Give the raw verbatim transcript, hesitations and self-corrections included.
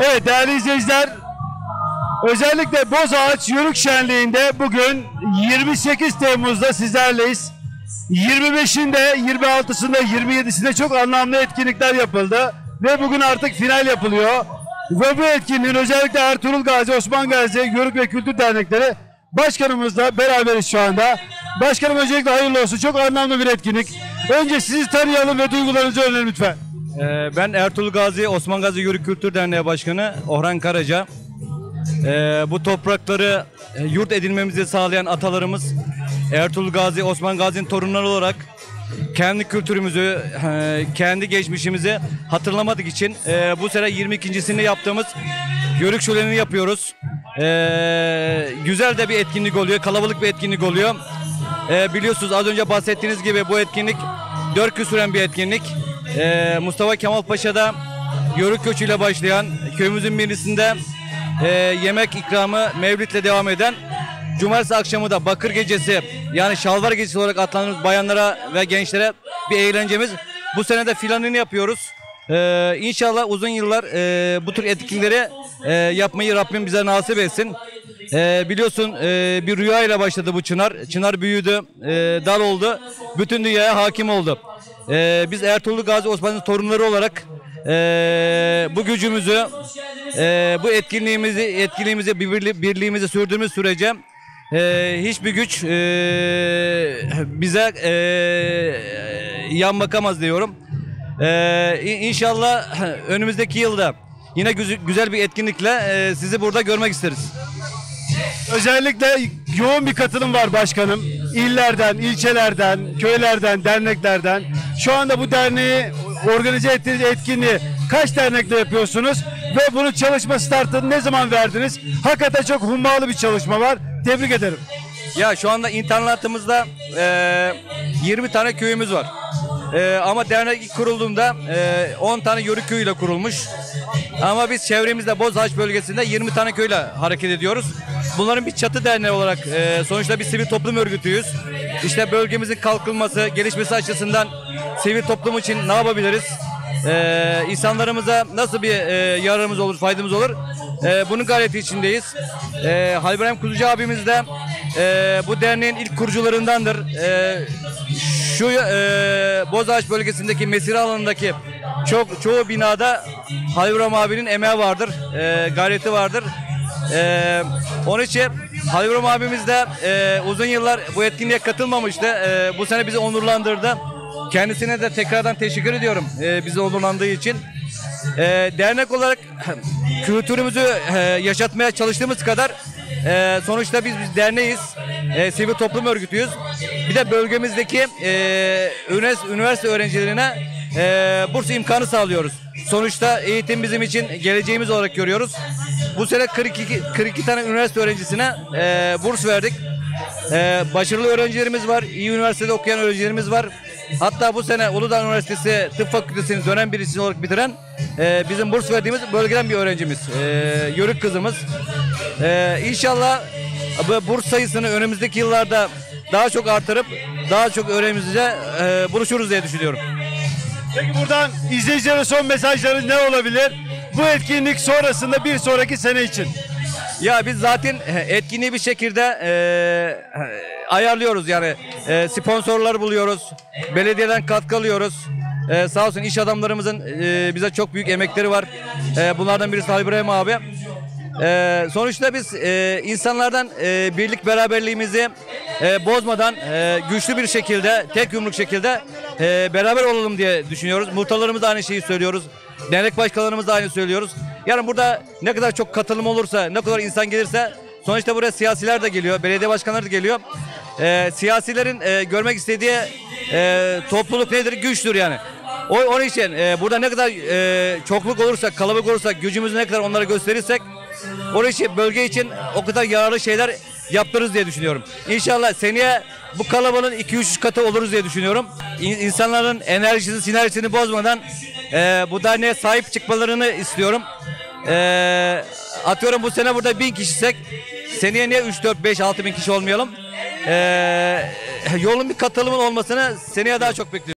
Evet değerli izleyiciler, özellikle Bozağaç Yörük Şenliği'nde bugün yirmi sekiz Temmuz'da sizlerleyiz. yirmi beşinde, yirmi altısında, yirmi yedisinde çok anlamlı etkinlikler yapıldı. Ve bugün artık final yapılıyor. Ve bu etkinliğin özellikle Ertuğrul Gazi, Osman Gazi Yörük ve Kültür Dernekleri Başkanımızla beraberiz şu anda. Başkanım öncelikle hayırlı olsun. Çok anlamlı bir etkinlik. Önce sizi tanıyalım ve duygularınızı öğrenelim lütfen. Ee, ben Ertuğrul Gazi, Osman Gazi Yörük Kültür Derneği Başkanı Orhan Karaca. Ee, bu toprakları yurt edinmemizi sağlayan atalarımız Ertuğrul Gazi, Osman Gazi'nin torunları olarak kendi kültürümüzü, kendi geçmişimizi hatırlamadık için e, bu sene yirmi ikincisini yaptığımız Yörük şölenini yapıyoruz. Ee, güzel de bir etkinlik oluyor, kalabalık bir etkinlik oluyor. Ee, biliyorsunuz az önce bahsettiğiniz gibi bu etkinlik dört gün süren bir etkinlik. Ee, Mustafa Kemal Paşa'da Yörük göçüyle başlayan, köyümüzün birisinde e, yemek ikramı mevlitle devam eden, cumartesi akşamı da bakır gecesi, yani şalvar gecesi olarak adlandırdığımız bayanlara ve gençlere bir eğlencemiz. Bu sene de filanını yapıyoruz. Ee, İnşallah uzun yıllar e, bu tür etkinlikleri e, yapmayı Rabbim bize nasip etsin. Ee, biliyorsun e, bir rüya ile başladı bu çınar. Çınar büyüdü, e, dal oldu, bütün dünyaya hakim oldu. E, biz Ertuğrul Gazi Osman'ın torunları olarak e, bu gücümüzü, e, bu etkinliğimizi, etkinliğimizi, birli, birliğimizi sürdüğümüz sürece e, hiçbir güç e, bize e, yan bakamaz diyorum. Ee, inşallah önümüzdeki yılda yine güzel bir etkinlikle e, sizi burada görmek isteriz. Özellikle yoğun bir katılım var başkanım. İllerden, ilçelerden, köylerden, derneklerden. Şu anda bu derneği organize ettiğiniz etkinliği kaç dernekle yapıyorsunuz? Ve bunun çalışma startını ne zaman verdiniz? Hakikaten çok hummalı bir çalışma var. Tebrik ederim. Ya şu anda internatımızda e, yirmi tane köyümüz var. Ee, ama dernek ilk kurulduğunda e, on tane Yörük köyüyle kurulmuş. Ama biz çevremizde Bozağaç bölgesinde yirmi tane köyle hareket ediyoruz. Bunların bir çatı derneği olarak e, sonuçta bir sivil toplum örgütüyüz. İşte bölgemizin kalkınması, gelişmesi açısından sivil toplum için ne yapabiliriz? Ee, insanlarımıza nasıl bir e, yararımız olur, faydamız olur? E, bunun gayreti içindeyiz. E, Halil İbrahim Kuzucu abimiz de e, bu derneğin ilk kurucularındandır. E, şu e, Bozağaç bölgesindeki mesire alanındaki çok çoğu binada Halil İbrahim abinin emeği vardır, e, gayreti vardır. E, onun için Halil İbrahim abimiz de e, uzun yıllar bu etkinliğe katılmamıştı. E, bu sene bizi onurlandırdı. Kendisine de tekrardan teşekkür ediyorum e, bizi onurlandığı için. E, dernek olarak kültürümüzü e, yaşatmaya çalıştığımız kadar e, sonuçta biz, biz derneğiz, e, sivil toplum örgütüyüz. Bir de bölgemizdeki e, üniversite öğrencilerine e, burs imkanı sağlıyoruz. Sonuçta eğitim bizim için geleceğimiz olarak görüyoruz. Bu sene kırk iki, kırk iki tane üniversite öğrencisine e, burs verdik. E, başarılı öğrencilerimiz var, iyi üniversitede okuyan öğrencilerimiz var. Hatta bu sene Uludağ Üniversitesi Tıp Fakültesi'nin dönem birincisi olarak bitiren e, bizim burs verdiğimiz bölgeden bir öğrencimiz. E, Yörük kızımız. E, İnşallah bu burs sayısını önümüzdeki yıllarda daha çok artırıp daha çok öğrencimizle e, buluşuruz diye düşünüyorum. Peki buradan izleyicilere son mesajları ne olabilir? Bu etkinlik sonrasında bir sonraki sene için. Ya biz zaten etkinliği bir şekilde e, ayarlıyoruz yani e, sponsorlar buluyoruz, belediyeden katkı alıyoruz. E, sağ olsun iş adamlarımızın e, bize çok büyük emekleri var. E, bunlardan birisi Halil İbrahim abi. E, sonuçta biz e, insanlardan e, birlik beraberliğimizi e, bozmadan e, güçlü bir şekilde, tek yumruk şekilde e, beraber olalım diye düşünüyoruz. Muhtarlarımız da aynı şeyi söylüyoruz. Dernek başkanlarımız da aynı söylüyoruz. Yani burada ne kadar çok katılım olursa, ne kadar insan gelirse, sonuçta buraya siyasiler de geliyor, belediye başkanları da geliyor. E, siyasilerin e, görmek istediği e, topluluk nedir? Güçtür yani. O, onun için e, burada ne kadar e, çokluk olursa, kalabalık olursa, gücümüzü ne kadar onlara gösterirsek, onun için bölge için o kadar yararlı şeyler yaptırırız diye düşünüyorum. İnşallah seneye bu kalabalığın iki üç katı oluruz diye düşünüyorum. İnsanların enerjisini, sinerjisini bozmadan e, bu derneğe sahip çıkmalarını istiyorum. E, atıyorum bu sene burada bin kişisek seneye niye üç dört beş altı bin kişi olmayalım? E, yolun bir katılımın olmasını seneye daha çok bekliyorum.